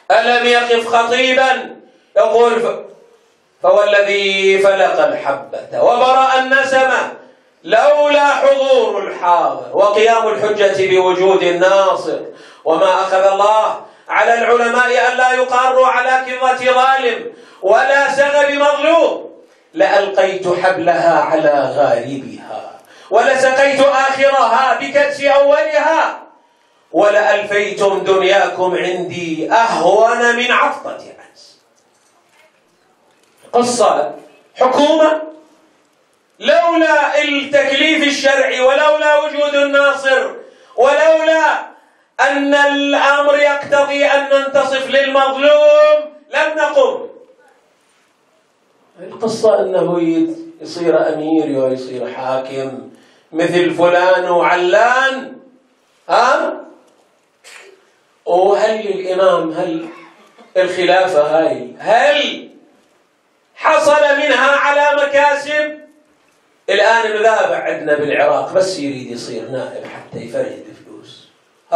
ألم يقف خطيبا يقول فوالذي فلق الحبة وبرأ النسمة لولا حضور الحاضر وقيام الحجة بوجود الناصر. وما أخذ الله على العلماء ألا يقاروا على كظة ظالم ولا سغب مظلوم لألقيت حبلها على غاربها ولسقيت آخرها بكدس أولها ولألفيتم دنياكم عندي أهون من عطفة عنس. قصة حكومة لولا التكليف الشرعي ولولا وجود الناصر ولولا أن الأمر يقتضي أن ننتصف للمظلوم لم نقم. القصة أنه يصير أمير ويصير حاكم مثل فلان وعلان. وهل الإمام هل الخلافة هاي هل حصل منها على مكاسب؟ الآن المذابع عندنا بالعراق بس يريد يصير نائب حتى يفرد فلوس،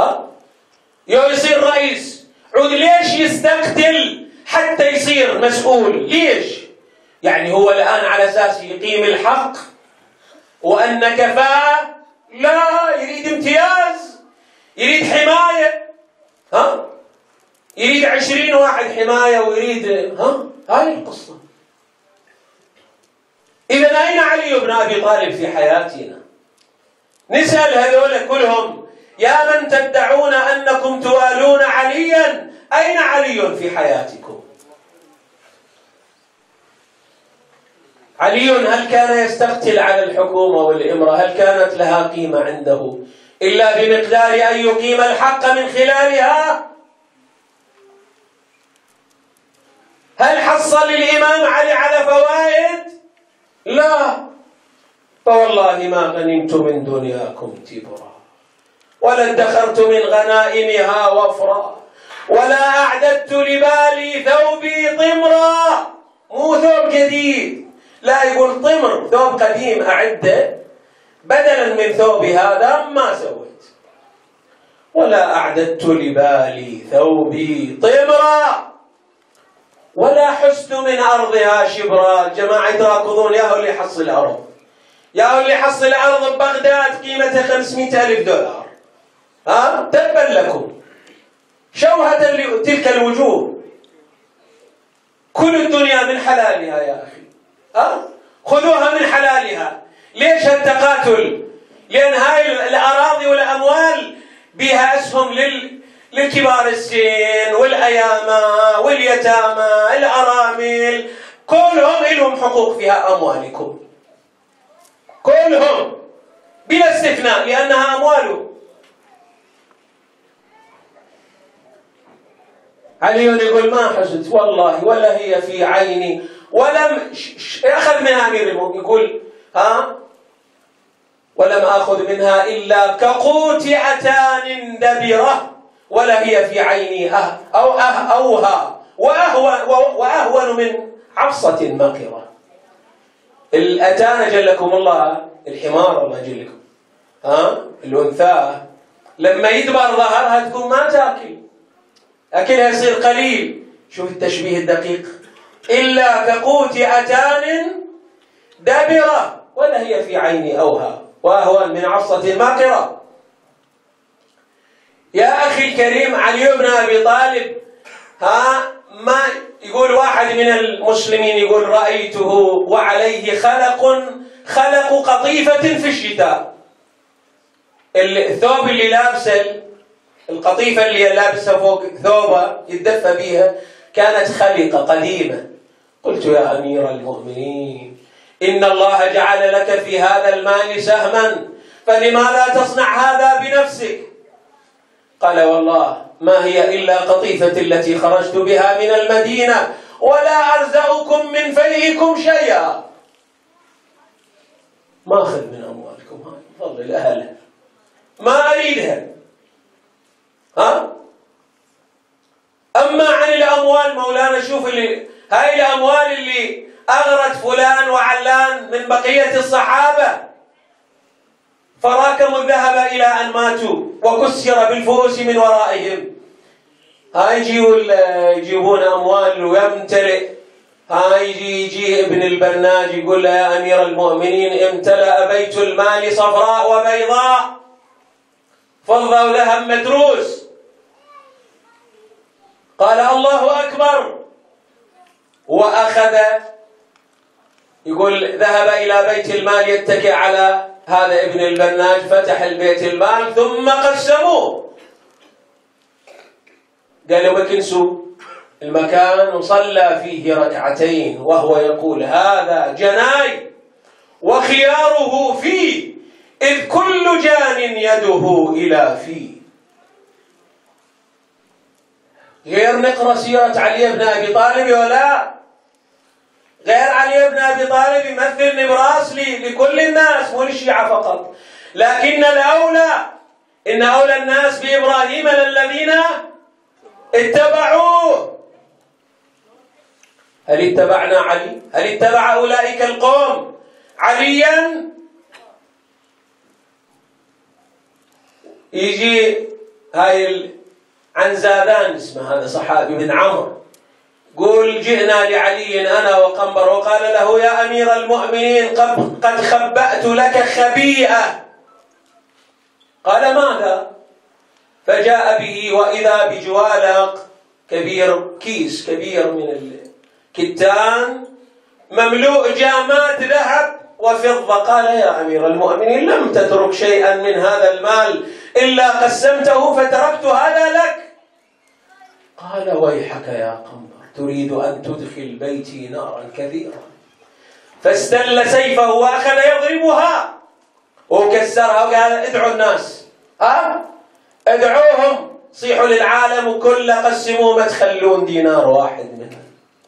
يصير رئيس، عود ليش يستقتل حتى يصير مسؤول؟ ليش؟ يعني هو الآن على أساس يقيم الحق وأن كفاءة؟ لا، يريد امتياز، يريد حماية، يريد 20 واحد حماية ويريد هاي القصة. إذن أين علي بن أبي طالب في حياتنا؟ نسأل هذول كلهم يا من تدعون أنكم توالون عليا، أين علي في حياتكم؟ علي هل كان يستقتل على الحكومة والإمرة؟ هل كانت لها قيمة عنده إلا بمقدار أن يقيم الحق من خلالها؟ هل حصل الإمام علي على فوائد؟ لا، فوالله ما غنمت من دنياكم تبرا ولا ادخرت من غنائمها وفرا ولا أعددت لبالي ثوبي طمرا. مو ثوب جديد، لا، يقول طمر ثوب قديم أعده بدلا من ثوب هذا ما سويت. ولا أعددت لبالي ثوبي طمرا ولا حست من أرضها شبرا. الجماعة يتراكضون ياهو اللي يحصل أرض، ياهو اللي يحصل أرض ببغداد قيمتها 500,000 دولار. تبا لكم شوهة تلك الوجوه. كل الدنيا من حلالها يا أخي، خذوها من حلالها. ليش التقاتل؟ لأن هاي الأراضي والأموال بها أسهم للكبار السن والأيامى واليتامى الأرامل، كلهم لهم حقوق فيها أموالكم، كلهم بلا استثناء لأنها أموالهم. علي يقول ما حسد والله ولا هي في عيني ولم أخذ منها أمير المؤمنين، يقول ولم أخذ منها إلا كقوت أتان دبرة ولا هي في عيني أوها وأهون من عفصة مقرة. الأتان جلكم الله الحمار، الله يجلكم، الأنثى لما يدبر ظهرها تكون ما تأكل، أكلها يصير قليل. شوف التشبيه الدقيق، إلا كقوت أتان دبرة ولا هي في عيني أوها وأهون من عفصة ماقرة. يا أخي الكريم، علي بن أبي طالب ما يقول واحد من المسلمين يقول رأيته وعليه خلق قطيفة في الشتاء. الثوب اللي لابسه، القطيفة اللي لابسه فوق ثوبه يتدفى بيها كانت خلقة قديمة. قلت يا أمير المؤمنين إن الله جعل لك في هذا المال سهما، فلما لا تصنع هذا بنفسك؟ قال والله ما هي إلا قطيفة التي خرجت بها من المدينة ولا أرزقكم من فيئكم شيئا. ما أخذ من أموالكم، هاي فضل أهلها ما أريدها. أما عن الأموال مولانا، شوف هاي الأموال اللي أغرت فلان وعلان من بقية الصحابة، فراكموا الذهب إلى أن ماتوا وكسر بالفؤوس من ورائهم. هاي يجيبون أموال ويمتلئ. هاي يجي ابن البناج يقول له يا أمير المؤمنين امتلأ بيت المال صفراء وبيضاء، فضة وذهب مدروس. قال الله أكبر، وأخذ يقول ذهب إلى بيت المال يتكئ على هذا ابن البناج، فتح البيت المال ثم قسموه. قالوا اكنسوا المكان، وصلى فيه ركعتين وهو يقول هذا جناي وخياره فيه، إذ كل جان يده إلى فيه. غير نقرأ سيرة علي بن أبي طالب ولا غير علي بن أبي طالب يمثل نبراس لكل الناس مو للشيعة فقط، لكن الأولى إن أولى الناس بإبراهيم للذين اتبعوه. هل اتبعنا علي؟ هل اتبع أولئك القوم عليا؟ يجي هاي عن زادان اسمه هذا صحابي بن عمرو، قول جئنا لعلي أنا وقنبر وقال له يا أمير المؤمنين قد خبأت لك خبيئة. قال ماذا؟ فجاء به وإذا بجوالق كبير، كيس كبير من الكتان مملوء جامات ذهب وفضة. قال يا أمير المؤمنين لم تترك شيئا من هذا المال إلا قسمته فتركت هذا لك. قال ويحك يا قنبر، تريد أن تدخل بيتي نارا كثيرا. فاستل سيفه وأخذ يضربها وكسرها وقال ادعوا الناس، ادعوهم، صيحوا للعالم كله قسموا ما تخلون دينار واحد منهم.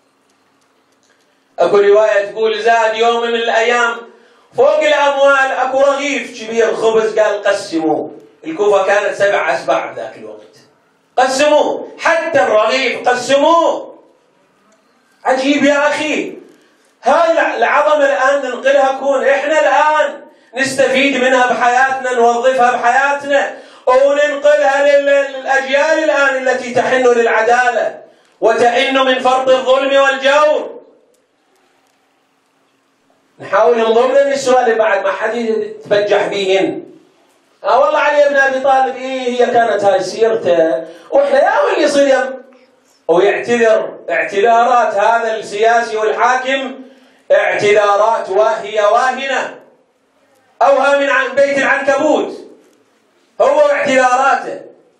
اكو رواية تقول زاد يوم من الأيام فوق الأموال اكو رغيف كبير خبز، قال قسموه. الكوفة كانت 7 أسباع ذاك الوقت، قسموه حتى الرغيف قسموه. عجيب يا أخي، هاي العظمة الآن ننقلها كون إحنا الآن نستفيد منها بحياتنا، نوظفها بحياتنا وننقلها للأجيال الآن التي تحن للعدالة وتئن من فرط الظلم والجور. نحاول ننظم للنسوة اللي بعد ما حد يتبجح بيهن. والله علي بن أبي طالب هي كانت هاي سيرته، وإحنا يا اللي يصير ويعتذر اعتذارات هذا السياسي والحاكم اعتذارات واهنة، أوها من عن بيت العنكبوت هو اعتذاراته.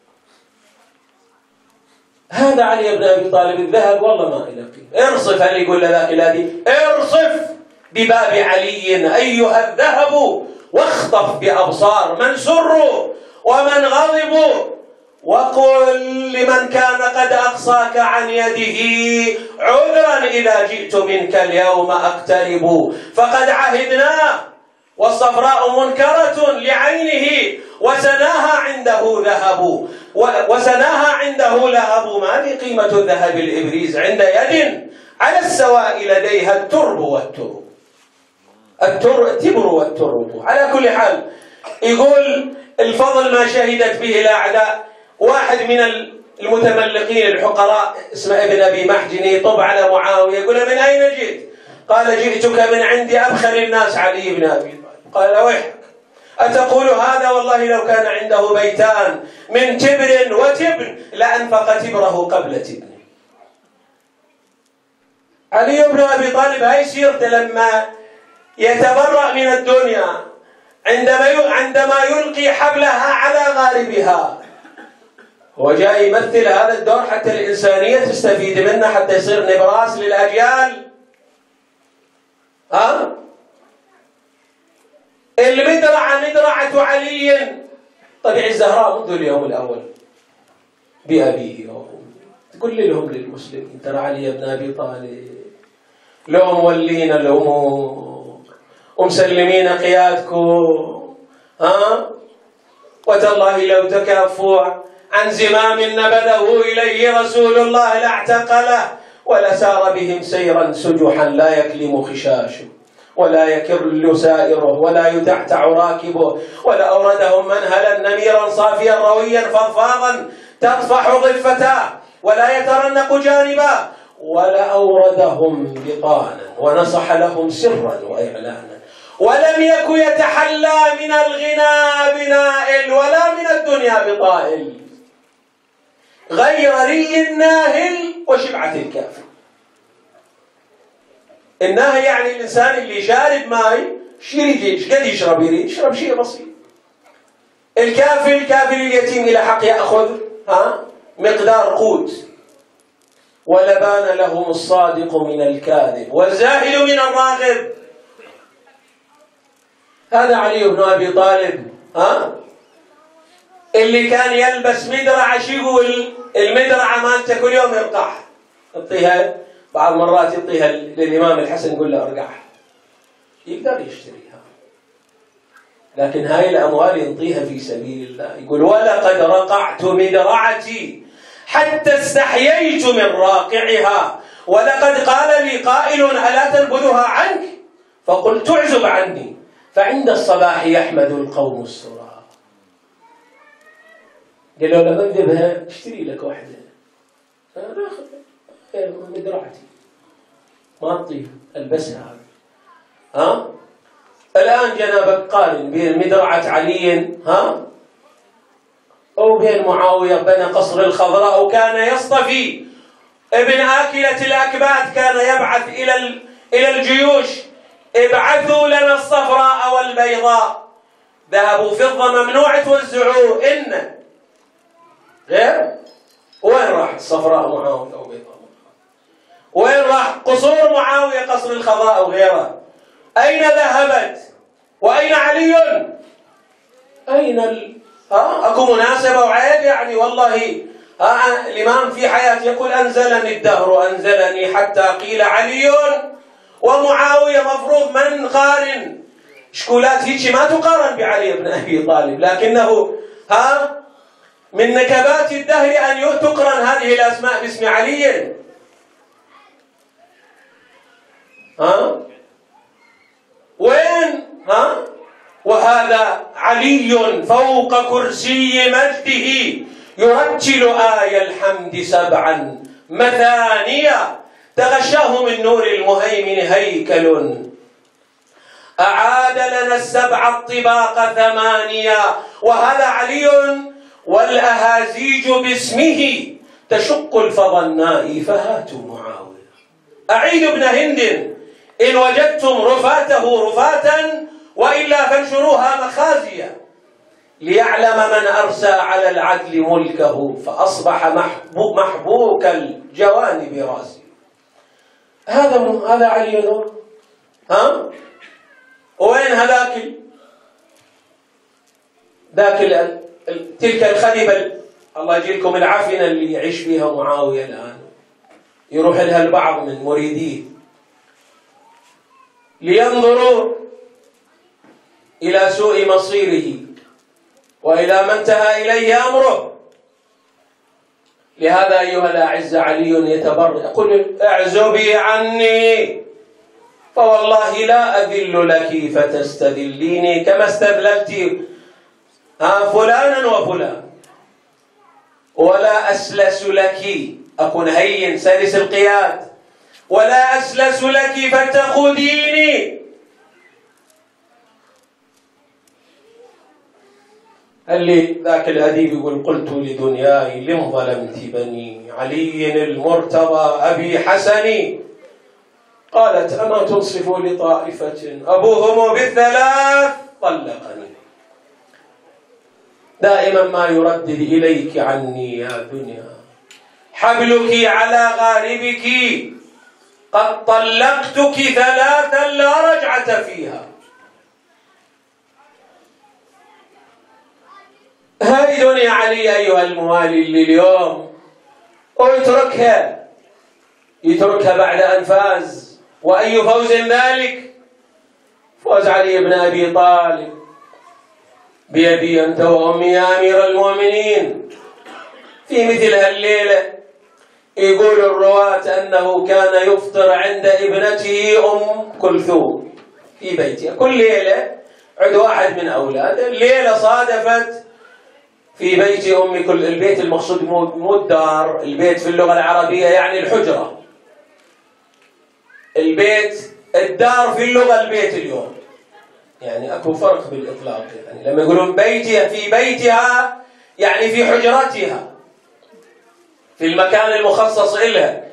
هذا علي بن أبي طالب الذهب والله ما إلى قيمة. ارصف، هل يقول لذاك الذي ارصف بباب علي أيها الذهب واخطف بأبصار من سروا ومن غضبوا، وقل لمن كان قد أقصاك عن يده عذرا إذا جئت منك اليوم أقترب، فقد عهدناه والصفراء منكرة لعينه وسناها عنده لهب ما لي قيمة الذهب الإبريز عند يد على السواء لديها الترب والترب. التبر والترب. على كل حال يقول الفضل ما شهدت به الأعداء. واحد من المتملقين الحقراء اسمه ابن أبي محجن يطب على معاوية يقول من أين جئت؟ قال جئتك من عند أبخل الناس علي بن أبي طالب. قال ويحك أتقول هذا؟ والله لو كان عنده بيتان من تبر وتبن لأنفق تبره قبل تبنه. علي بن أبي طالب هاي سيرته لما يتبرأ من الدنيا عندما يلقي حبلها على غاربها. هو جاي يمثل هذا الدور حتى الإنسانية تستفيد منه، حتى يصير نبراس للأجيال. المدرعة مدرعة علي. طبيعي الزهراء منذ اليوم الأول بأبيه تقول لهم للمسلمين ترى علي بن أبي طالب لو مولين الأمور ومسلمين قيادكم، وتالله لو تكافوا عن زمام نبذه إليه رسول الله لاعتقله ولسار بهم سيرا سجحا لا يكلم خشاشه ولا يكر سائره ولا يتعتع راكبه ولأوردهم منهلا نميرا صافيا رويا فضفاضا تطفح ضفتاه ولا يترنق جانبا، ولأوردهم بطانا ونصح لهم سرا وإعلانا، ولم يك يتحلى من الغنى بنائل ولا من الدنيا بطائل، غير ري الناهل وشبعة الكافر. الناهل يعني الإنسان اللي شارب ماي شيء قد يشرب، يريد يشرب شيء بسيط. الكافر اليتيم إلى حق يأخذ مقدار قوت. ولبان لهم الصادق من الكاذب والزاهد من الراغب. هذا علي بن أبي طالب اللي كان يلبس مدرعة. شو يقول؟ المدرعة مالته كل يوم يرقعها، يعطيها بعض مرات يعطيها للإمام الحسن يقول له ارقعها، يقدر يشتريها، لكن هاي الأموال ينطيها في سبيل الله. يقول ولقد رقعت مدرعتي حتى استحييت من راقعها، ولقد قال لي قائل ألا تنبذها عنك؟ فقلت اعزب عني، فعند الصباح يحمد القوم السراء. قال له لما انذبها اشتري لك واحدة. أنا أخذ مدرعتي ما تطيب البسها. الآن جنابك قارن بين مدرعة علي أو بين معاوية بين قصر الخضراء، وكان يصطفي ابن آكلة الأكباد، كان يبعث إلى الجيوش ابعثوا لنا الصفراء والبيضاء، ذهب وفضة ممنوع توزعوه. إن غير وين راح الصفراء معاوية أو بيضاء؟ وين راح قصور معاوية قصر الخضراء وغيره؟ أين ذهبت؟ وأين علي؟ أين أكو مناسبة وعيب يعني؟ والله الإمام في حياتي يقول أنزلني الدهر أنزلني حتى قيل علي ومعاوية. مفروض من قارن شكولات هيك ما تقارن بعلي بن أبي طالب، لكنه من نكبات الدهر أن تقرن هذه الأسماء باسم علي. وين وهذا علي فوق كرسي مجده يرتل آي الحمد سبعا مثانيا، تغشاه من نور المهيمن هيكل، أعاد لنا السبع الطباق ثمانيا. وهذا علي والأهازيج باسمه تشق الفضناء فهاتوا معاوية. أعيد ابن هند إن وجدتم رفاته رفاتا، وإلا فانشروها مخازيا، ليعلم من أرسى على العدل ملكه، فأصبح محبوك الجوانب راسي. هذا علي. وين هذاك تلك الخلبة الله يجيلكم العافية اللي يعيش فيها معاوية الآن؟ يروح لها البعض من مريديه لينظروا إلى سوء مصيره وإلى ما انتهى إليه أمره. لهذا أيها الأعزة علي يتبرأ يقول اعزبي عني فوالله لا أذل لك فتستذليني كما استذللت فلانا وفلان، ولا أسلس لك أكون هين سلس القياد، ولا أسلس لك فتخذيني. اللي ذاك الأديب يقول قلت لدنياي لم ظلمت بني علي المرتضى أبي حسني، قالت أما تنصف لطائفة أبوهم بالثلاث طلقني. دائما ما يردد إليك عني يا دنيا حبلك على غاربك، قد طلقتك ثلاثا لا رجعة فيها. هذه دنيا علي أيها الموالي اللي اليوم يتركها بعد أن فاز. وأي فوز ذلك؟ فوز علي بن أبي طالب بيدي أنت وأمي يا أمير المؤمنين. في مثل هالليلة يقول الرواة أنه كان يفطر عند ابنته أم كلثوم في بيتها كل ليلة، عند واحد من أولاده. الليلة صادفت في بيت أم كل. البيت المقصود مو الدار، البيت في اللغة العربية يعني الحجرة. البيت، الدار في اللغة البيت اليوم، يعني أكو فرق بالإطلاق. يعني لما يقولون بيتها، في بيتها يعني في حجرتها، في المكان المخصص لها.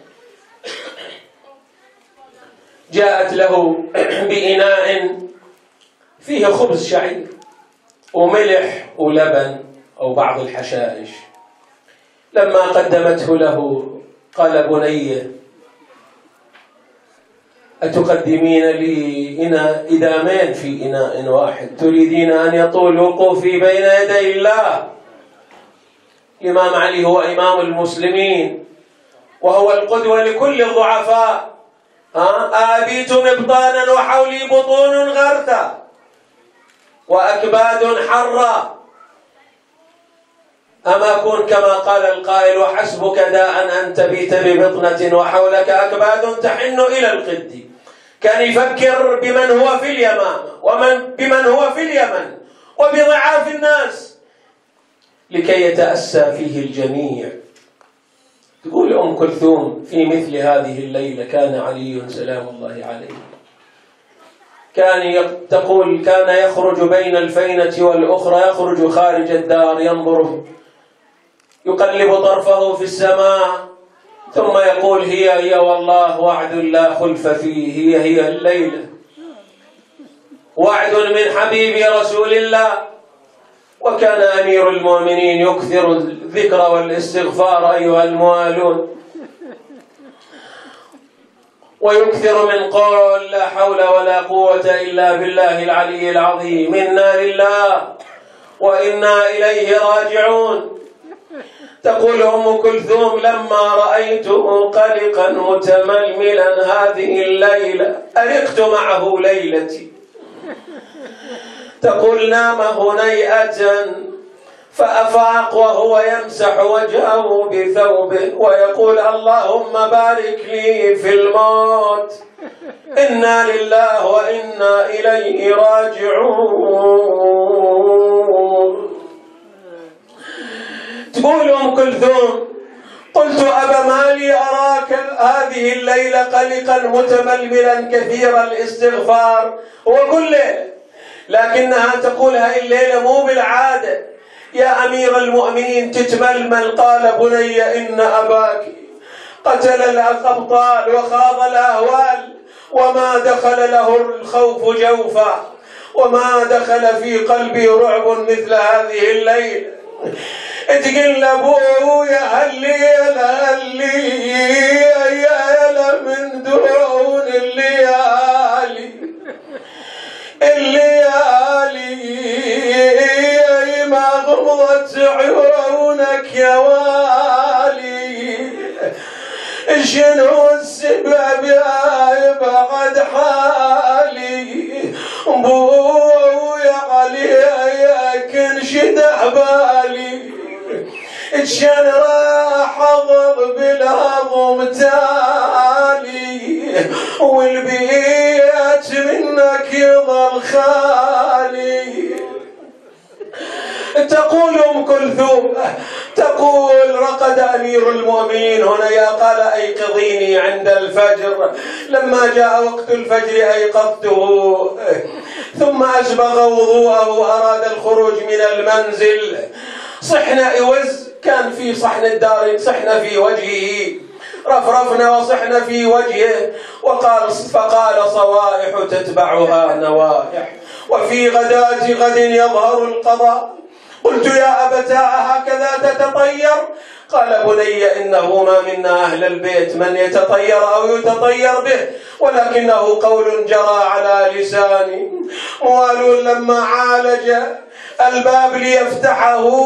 جاءت له بإناء فيه خبز شعير وملح ولبن أو بعض الحشائش. لما قدمته له قال: بني، أتقدمين لي إدامين في إناء واحد؟ تريدين أن يطول وقوفي بين يدي الله؟ الإمام علي هو إمام المسلمين وهو القدوة لكل الضعفاء. آبيت مبطانا وحولي بطون غرتا وأكباد حرا، أما كن كما قال القائل: وحسبك داء أن تبيت ببطنة وحولك أكباد تحن إلى القد. كان يفكر بمن هو في اليمامة بمن هو في اليمن وبضعاف الناس لكي يتأسى فيه الجميع. تقول أم كلثوم: في مثل هذه الليلة كان علي سلام الله عليه، تقول: كان يخرج بين الفينة والأخرى، يخرج خارج الدار ينظر يقلب طرفه في السماء ثم يقول: هي والله وعد لا خلف فيه، هي الليلة، وعد من حبيب رسول الله. وكان أمير المؤمنين يكثر الذكر والاستغفار أيها الموالون، ويكثر من قول: لا حول ولا قوة إلا بالله العلي العظيم، إنا لله وإنا إليه راجعون. تقول أم كلثوم: لما رأيته قلقا متململا هذه الليلة أرقت معه ليلتي. تقول: نام هنيئة فأفاق وهو يمسح وجهه بثوبه ويقول: اللهم بارك لي في الموت، إنا لله وإنا إليه راجعون. تقول أم كلثوم: قلت: أبا مالي أراك هذه الليلة قلقا متململا كثير الاستغفار وكل ليلة، لكنها تقول: هاي الليلة مو بالعادة يا أمير المؤمنين تتململ. قال: بني، إن أباك قتل الأبطال وخاض الأهوال وما دخل له الخوف جوفا وما دخل في قلبي رعب مثل هذه الليلة. تقل أبويا هالليلة يا من دون الليالي ما غمضت عيونك يا والي، شنو السبب يا بعد حالي؟ بويا عليك انشد احبالي، كان راح اضرب بالهضم تالي والبيت منك يظل خالي. تقول أم كلثوم: تقول: رقد أمير المؤمنين هنا قال: أيقظيني عند الفجر. لما جاء وقت الفجر أيقظته، ثم أسبغ وضوءه أراد الخروج من المنزل. صحنا إوز، كان في صحن الدار، صحنا في وجهه، رفرفنا وصحنا في وجهه، فقال: صوائح تتبعها نوائح وفي غداة غد يظهر القضاء. قلت: يا أبتاه هكذا تتطير؟ قال: بني، إنه ما منا أهل البيت من يتطير أو يتطير به، ولكنه قول جرى على لساني. موال لما عالج الباب ليفتحه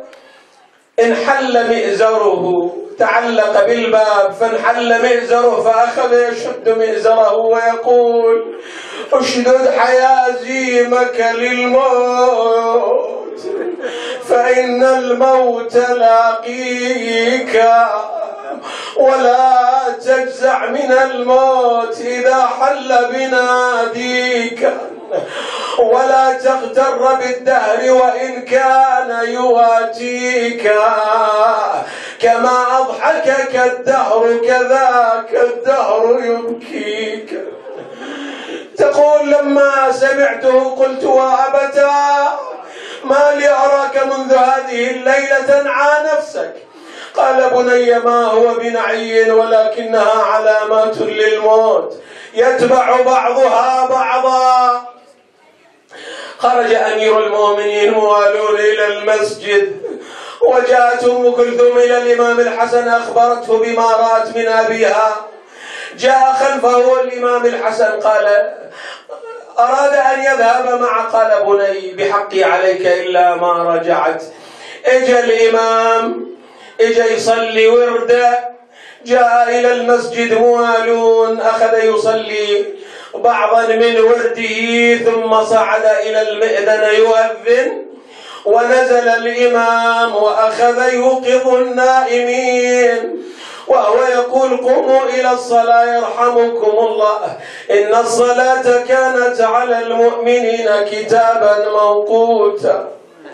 انحل مئزره، تعلق بالباب فانحل مئزره، فأخذ يشد مئزره ويقول: اشدد حيازيمك للموت فإن الموت لاقيك، ولا تجزع من الموت إذا حل بناديك، ولا تغتر بالدهر وإن كان يواتيك، كما أضحكك الدهر كذاك الدهر يبكيك. تقول لما سمعته قلت وأبتا ما لي أراك منذ هذه الليلة تنعى نفسك؟ قال بني ما هو بنعي ولكنها علامات للموت يتبع بعضها بعضا. خرج أمير المؤمنين موالون إلى المسجد، وجاءت أم كلثوم إلى الإمام الحسن أخبرته بما رأت من أبيها. جاء خلفه الإمام الحسن قال أراد أن يذهب معه، قال بني بحقي عليك إلا ما رجعت. اجى الإمام اجى يصلي ورده، جاء إلى المسجد موالون، أخذ يصلي بعضا من ورده ثم صعد إلى المئذنة يؤذن، ونزل الإمام وأخذ يوقظ النائمين وهو يقول قوموا إلى الصلاة يرحمكم الله إن الصلاة كانت على المؤمنين كتابا موقوتا.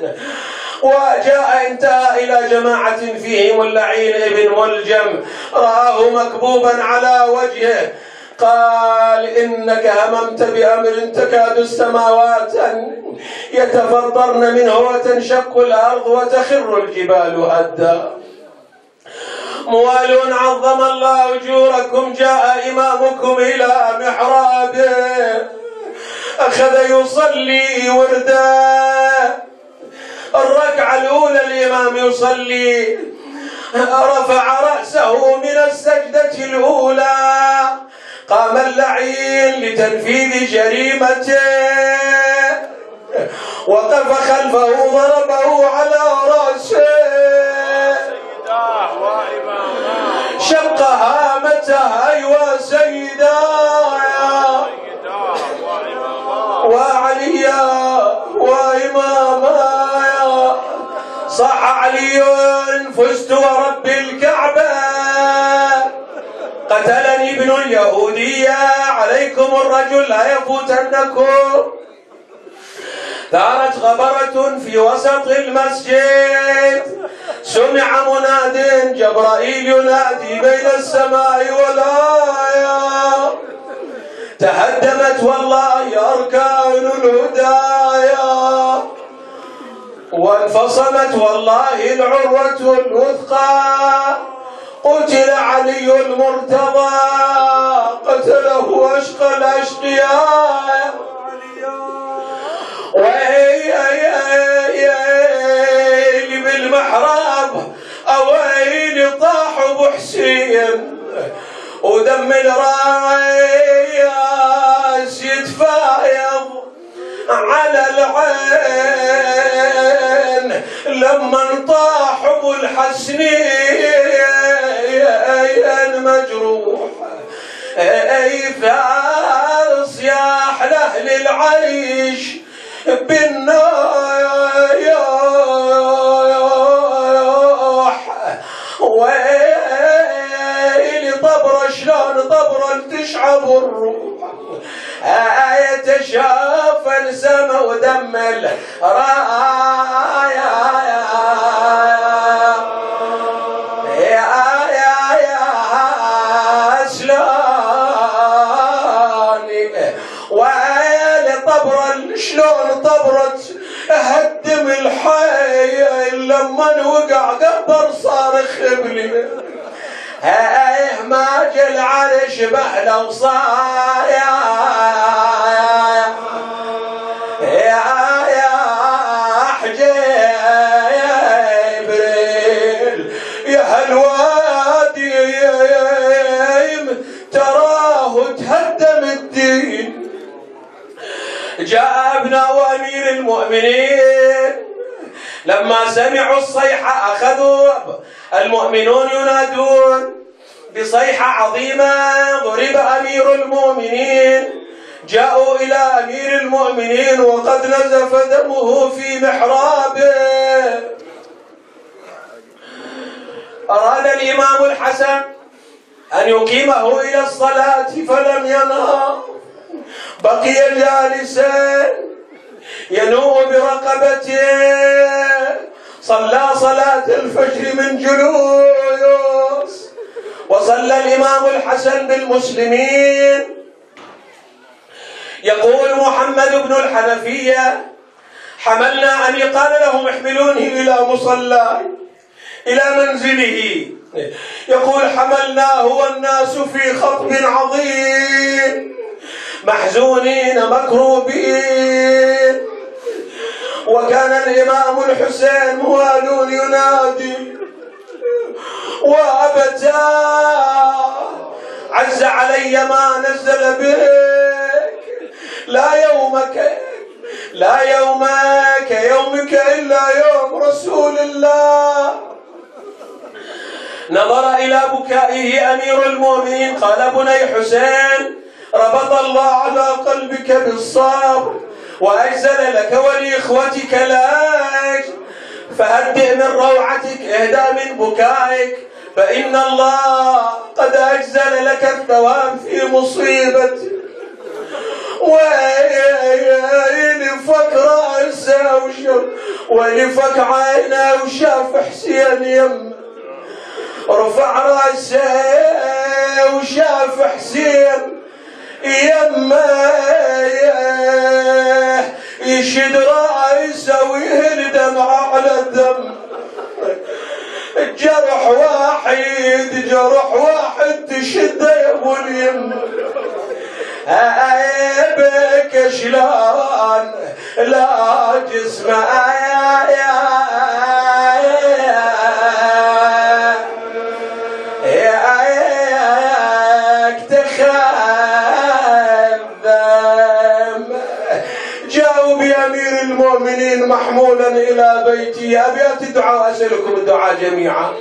وجاء انتهى إلى جماعة فيهم اللعين ابن ملجم، رآه مكبوبا على وجهه، قال إنك هممت بأمر تكاد السماوات أن يتفطرن منه وتنشق الأرض وتخر الجبال هدا. موالون عظم الله أجوركم، جاء إمامكم إلى محرابه أخذ يصلي وردا. الركعة الأولى الإمام يصلي رفع رأسه من السجدة الأولى، قام اللعين لتنفيذ جريمته، وقف خلفه ضربه على رأسه، شق هامته أيوا سيدا وعليا وإماما. صح علي فزت ورب الكعبة قتلني ابن اليهودية، عليكم الرجل لا يفوتنكم. ثارت غبرة في وسط المسجد، سمع مناد جبرائيل ينادي بين السماء والآية، تهدمت والله أركان الهدايا، وانفصمت والله العروة الوثقى، قتل علي المرتضى قتله أشقى الأشقياء. ويلي بالمحراب أويلي طاح أبو حسين، ودم الراس يتفايض على العين لما طاح ابو الحسنين مجروح. اي فارس يا احلى اهل العيش بالنايح، ويلي طبره شلون طبره تشعب الروح، يتشافى السما ودم الرايا يا سلاني، ويلي طبرا شلون طبرت هدم الحي لما وقع قبر صارخ بلي، ما جا العرش بهلا وصايا يا حجيبريل يا هالوادي تراه تهدم الدين. جاء أبناء أمير المؤمنين لما سمعوا الصيحة أخذوا المؤمنون ينادون بصيحة عظيمة، ضرب أمير المؤمنين. جاءوا إلى أمير المؤمنين وقد نزف دمه في محرابه. أراد الإمام الحسن أن يقيمه إلى الصلاة فلم ينام، بقي جالسا ينوء برقبته، صلى صلاة الفجر من جلوس، وصلى الإمام الحسن بالمسلمين. يقول محمد بن الحنفية: حملنا أبي، قال لهم احملونه إلى مصلى إلى منزله. يقول: حملناه والناس في خطب عظيم محزونين مكروبين، وكان الإمام الحسين موالون ينادي: وأبتاه عز علي ما نزل بك، لا يومك إلا يوم رسول الله. نظر إلى بكائه أمير المؤمنين، قال: بني حسين، ربط الله على قلبك بالصبر وأجزل لك ولإخوتك الأجر، فهدئ من روعتك، اهدأ من بكائك، فإن الله قد أجزل لك الثواب في مصيبتك. ويلفك رأسه ويلفك عينه وشاف حسين يمه، رفع رأسه وشاف حسين يمه، يشد رأسه ويهل دمعه على الدم. جرح واحد تشده يا ابو اليمه، بك شلون لا جسمه جاءوا بأمير المؤمنين محمولا إلى بيتي. أبيات الدعاء، أسألكم الدعاء جميعا.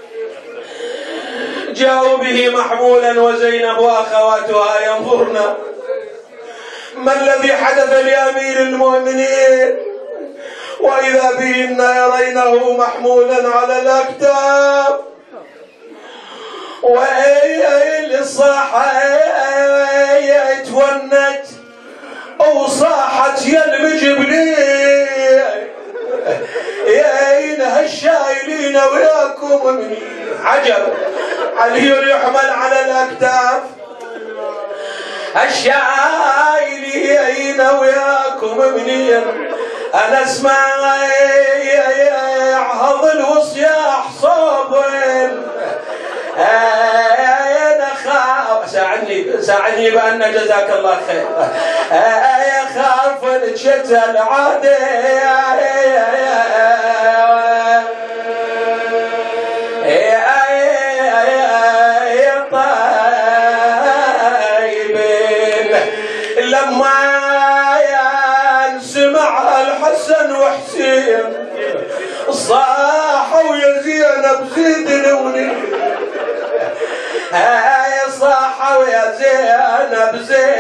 جاءوا به محمولا وزينب وأخواتها ينظرن ما الذي حدث لأمير المؤمنين، وإذا بهن يرينه محمولا على الأكتاف، وإلى صاحت تونت وصاحت يا المجبلين، يا أين هالشايلين وياكم مني. عجب، علي يحمل على الأكتاف، الشايلين وياكم مني. أنا اسمع هذا الوصياح صابن، أنا خاف، ساعدني بأن جزاك الله خير، خاف نشت العادة لما ينسمع الحسن وحسين صاحوا يا زينب زيدنوني، صاحوا يا زينب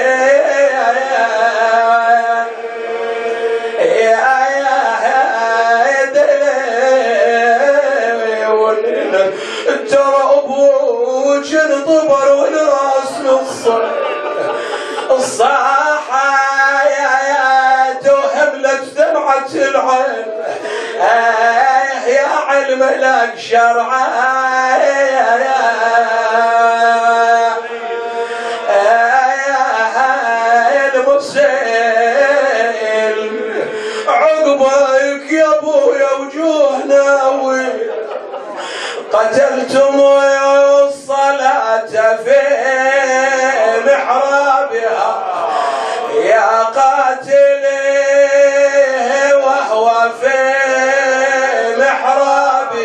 ترى ابوك انطبر والراس نصر، الصاحة يا توهم لك دمعة العين، يا علم لك شرعا المسيل، عقبك يا ابويا وجوهنا قتلتم الصلاة في محرابها يا قاتلي وهو في محرابي،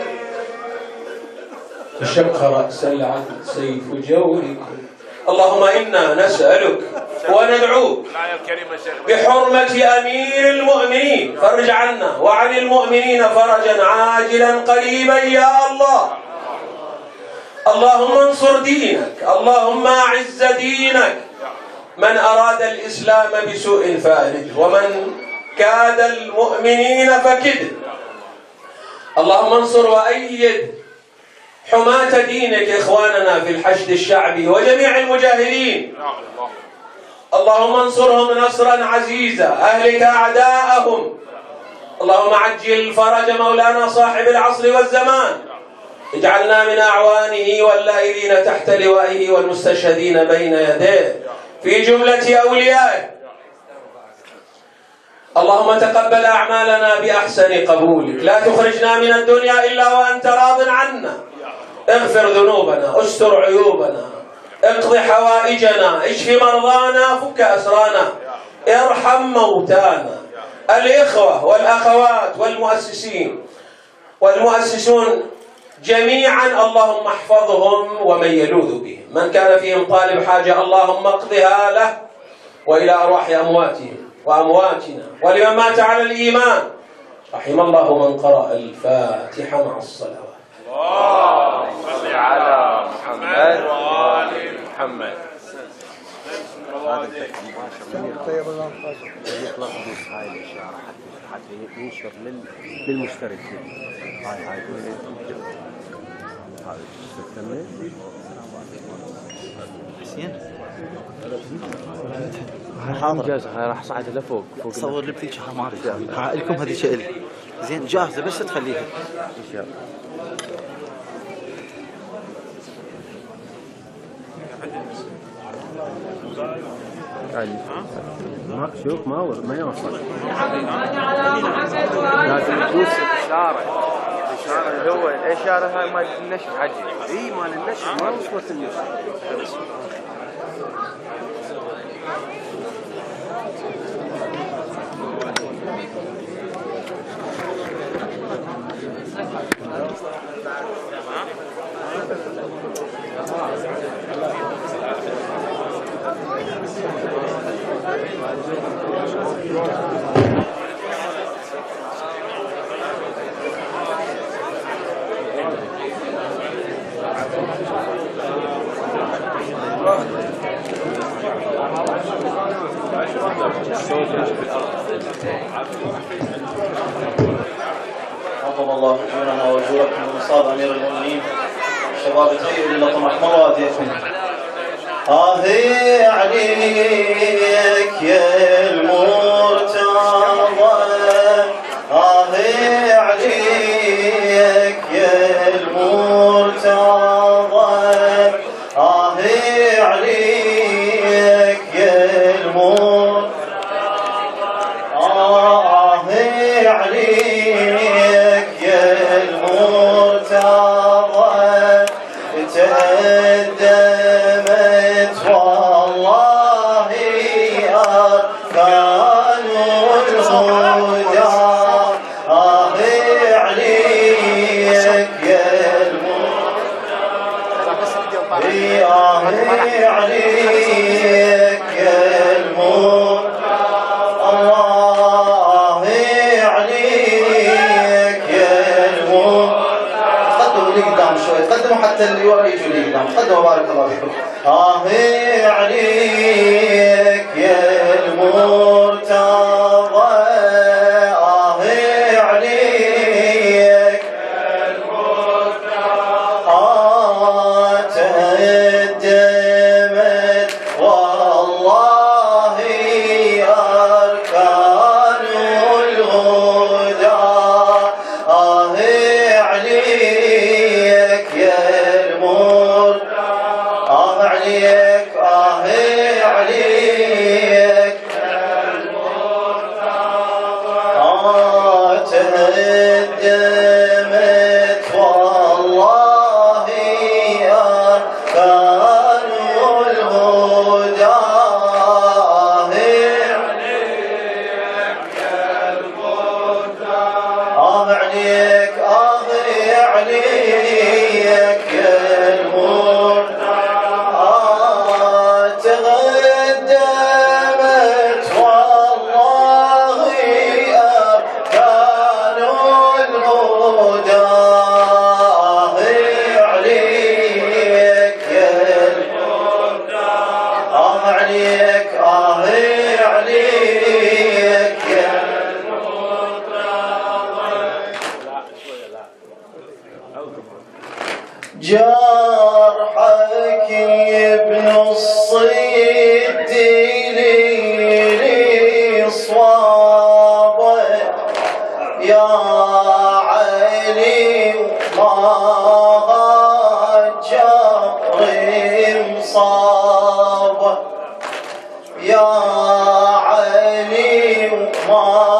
شق رأس العدل سيف جوركم. اللهم إنا نسألك وندعوك بحرمة أمير المؤمنين فرج عنا وعن المؤمنين فرجا عاجلا قريبا يا الله. اللهم انصر دينك، اللهم أعز دينك، من أراد الإسلام بسوء فارج، ومن كاد المؤمنين فكد. اللهم انصر وأيد حماة دينك إخواننا في الحشد الشعبي وجميع المجاهدين، اللهم انصرهم نصرا عزيزا، أهلك أعداءهم. اللهم عجل فرج مولانا صاحب العصر والزمان، اجعلنا من أعوانه واللائرين تحت لوائه والمستشهدين بين يديه في جملة أوليائه. اللهم تقبل أعمالنا بأحسن قبولك، لا تخرجنا من الدنيا إلا وأنت راض عنا. اغفر ذنوبنا، استر عيوبنا، اقض حوائجنا، اشف مرضانا، فك أسرانا، ارحم موتانا. الإخوة والأخوات والمؤسسون جميعا اللهم احفظهم ومن يلوذ بهم. من كان فيهم طالب حاجة اللهم اقضها له وإلى أرواح أمواتهم وأمواتنا، ولمن مات على الإيمان. رحم الله من قرأ الفاتحة مع الصلوات. اللهم صل على محمد وآل محمد. يطلق بس هاي الإشارة حتى ينشر للمشترك. هاي هاي حسين جاهزة. هاي راح صعد لفوق صور لي بذيك ما أعرف لكم هذه شيء زين جاهزة بس تخليها إن شاء الله. ما شوف ما يوصل. لازم تدوس الإشارة اللي هو الإشارة هاي مال النشر حجي. إي مال النشر ما وصلت النشر. عظم الله اجورنا واجوركم بمصاب امير المؤمنين شباب طيب اللي طمح مرادكم. آهي عليك يا المرتضى، آهي عليك يا المرتضى، آهي عليك يا المرتضى، آهي عليك يا المرتضى. تقدمت والله أركان الهدى، آهي عليك يا المرتضى، آهي عليك يا المرتضى، آهي عليك يا المرتضى. تقدموا لي قدام شوي، تقدموا حتى اللي ورا يجوا لي قدام، تقدموا بارك الله فيكم. آهي عليك يا المرتضى، آهي عليك يا المرتضى. تقدمت والله أركان الهدى، آهي عليك يا المرتضى، آه عليك، آهي عليك يا المرتضى. تهدمت والله أركان الهدى، آهي عليك يا المرتضى، آه عليك، آهي عليك يا المرتضى. تقدمت والله أركان الهدى، آهي عليك يا المرتضى، آه عليك، آهي عليك يا جرحك ابن الصيد صاب يا علي وما